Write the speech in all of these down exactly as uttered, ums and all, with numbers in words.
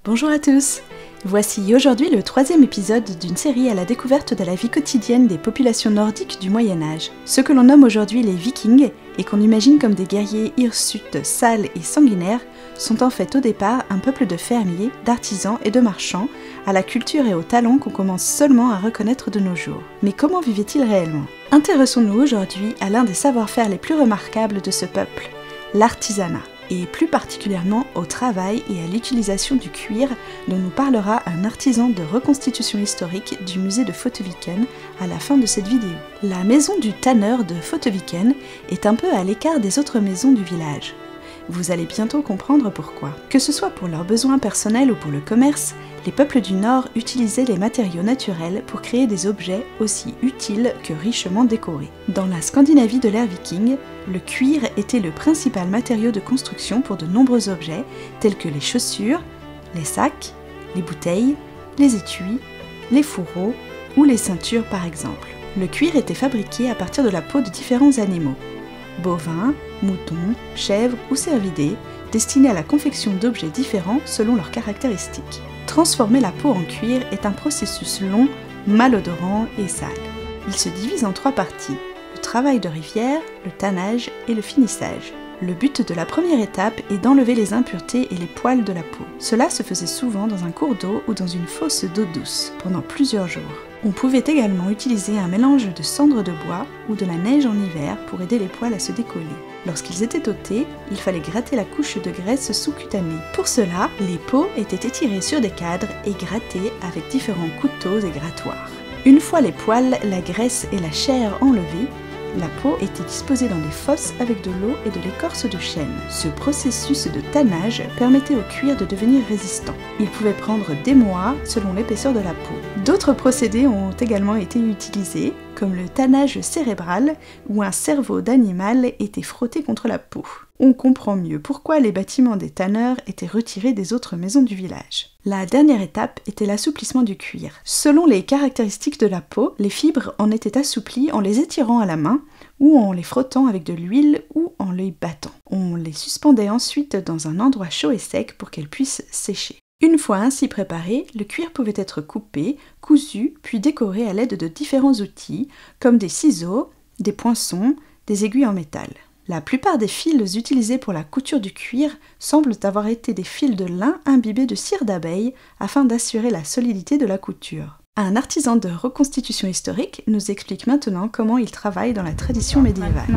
Bonjour à tous! Voici aujourd'hui le troisième épisode d'une série à la découverte de la vie quotidienne des populations nordiques du Moyen-Âge. Ceux que l'on nomme aujourd'hui les Vikings, et qu'on imagine comme des guerriers hirsutes, sales et sanguinaires, sont en fait au départ un peuple de fermiers, d'artisans et de marchands, à la culture et au talent qu'on commence seulement à reconnaître de nos jours. Mais comment vivaient-ils réellement? Intéressons-nous aujourd'hui à l'un des savoir-faire les plus remarquables de ce peuple, l'artisanat, et plus particulièrement au travail et à l'utilisation du cuir dont nous parlera un artisan de reconstitution historique du musée de Fotteviken à la fin de cette vidéo. La maison du tanneur de Fotteviken est un peu à l'écart des autres maisons du village. Vous allez bientôt comprendre pourquoi. Que ce soit pour leurs besoins personnels ou pour le commerce, les peuples du Nord utilisaient les matériaux naturels pour créer des objets aussi utiles que richement décorés. Dans la Scandinavie de l'ère viking, le cuir était le principal matériau de construction pour de nombreux objets, tels que les chaussures, les sacs, les bouteilles, les étuis, les fourreaux ou les ceintures par exemple. Le cuir était fabriqué à partir de la peau de différents animaux, bovins, moutons, chèvres ou cervidés, destinés à la confection d'objets différents selon leurs caractéristiques. Transformer la peau en cuir est un processus long, malodorant et sale. Il se divise en trois parties, le travail de rivière, le tannage et le finissage. Le but de la première étape est d'enlever les impuretés et les poils de la peau. Cela se faisait souvent dans un cours d'eau ou dans une fosse d'eau douce, pendant plusieurs jours. On pouvait également utiliser un mélange de cendres de bois ou de la neige en hiver pour aider les poils à se décoller. Lorsqu'ils étaient ôtés, il fallait gratter la couche de graisse sous-cutanée. Pour cela, les peaux étaient étirées sur des cadres et grattées avec différents couteaux et grattoirs. Une fois les poils, la graisse et la chair enlevées, la peau était disposée dans des fosses avec de l'eau et de l'écorce de chêne. Ce processus de tannage permettait au cuir de devenir résistant. Il pouvait prendre des mois selon l'épaisseur de la peau. D'autres procédés ont également été utilisés, comme le tannage cérébral, où un cerveau d'animal était frotté contre la peau. On comprend mieux pourquoi les bâtiments des tanneurs étaient retirés des autres maisons du village. La dernière étape était l'assouplissement du cuir. Selon les caractéristiques de la peau, les fibres en étaient assouplies en les étirant à la main, ou en les frottant avec de l'huile ou en les battant. On les suspendait ensuite dans un endroit chaud et sec pour qu'elles puissent sécher. Une fois ainsi préparé, le cuir pouvait être coupé, cousu, puis décoré à l'aide de différents outils, comme des ciseaux, des poinçons, des aiguilles en métal. La plupart des fils utilisés pour la couture du cuir semblent avoir été des fils de lin imbibés de cire d'abeille afin d'assurer la solidité de la couture. Un artisan de reconstitution historique nous explique maintenant comment il travaille dans la tradition médiévale.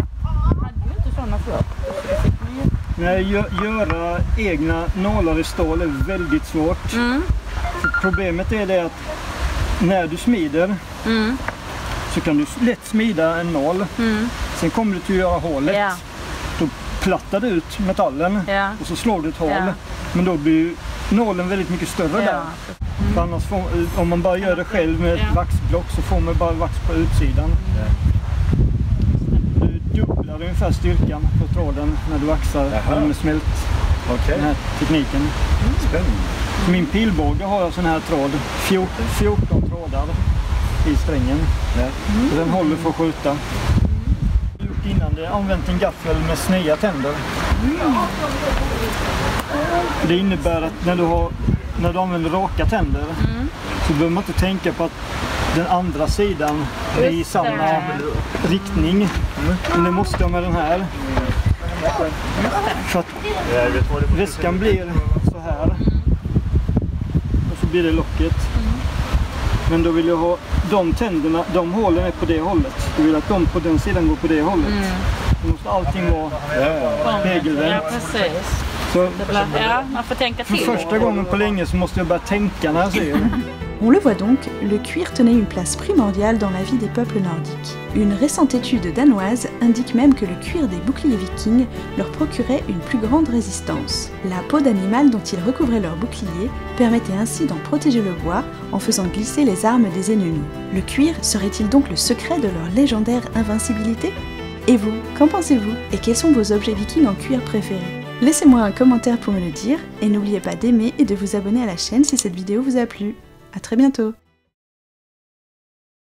Nej, göra egna nålar i stål är väldigt svårt. Mm. Problemet är det att när du smider mm. så kan du lätt smida en nål. Mm. Sen kommer du till att göra hålet. Yeah. Då plattar du ut metallen yeah. och så slår du ett hål. Yeah. Men då blir nålen väldigt mycket större yeah. där. Mm. För annars får, om man bara gör det själv med ett yeah. vaxblock så får man bara vax på utsidan. Yeah. Dubblar ungefär styrkan på tråden när du vaxar den med smält. Okay. Den här tekniken. Mm. Spännande. Min pilbåge har jag sån här tråd, fjorton trådar i strängen. Mm. Den håller för att skjuta. Mm. Gjort innan det använt en gaffel med sneda tänder. Mm. Det innebär att när du, har, när du använder raka tänder mm. så behöver man inte tänka på att den andra sidan är i samma riktning. Men det måste jag med den här. För att väskan blir så här. Och så blir det locket. Men då vill jag ha de tänderna, de hålen är på det hållet. Jag vill att de på den sidan går på det hållet. Då måste allting vara regelrätt. Ja, precis. Så, ja, man får tänka till. För första gången på länge så måste jag börja tänka när jag ser det. On le voit donc, le cuir tenait une place primordiale dans la vie des peuples nordiques. Une récente étude danoise indique même que le cuir des boucliers vikings leur procurait une plus grande résistance. La peau d'animal dont ils recouvraient leurs boucliers permettait ainsi d'en protéger le bois en faisant glisser les armes des ennemis. Le cuir serait-il donc le secret de leur légendaire invincibilité? Et vous, qu'en pensez-vous? Et quels sont vos objets vikings en cuir préférés? Laissez-moi un commentaire pour me le dire, et n'oubliez pas d'aimer et de vous abonner à la chaîne si cette vidéo vous a plu. À très bientôt!